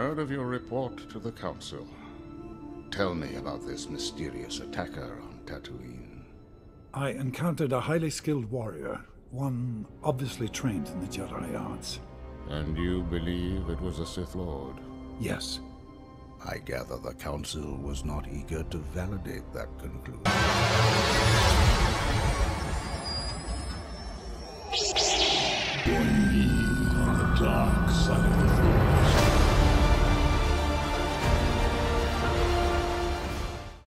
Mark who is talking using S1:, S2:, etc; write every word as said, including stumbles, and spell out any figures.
S1: heard of your report to the Council. Tell me about this mysterious attacker on Tatooine.
S2: I encountered a highly skilled warrior, one obviously trained in the Jedi arts.
S1: And you believe it was a Sith Lord?
S2: Yes.
S1: I gather the Council was not eager to validate that conclusion.
S3: Join me on the dark side of the Force.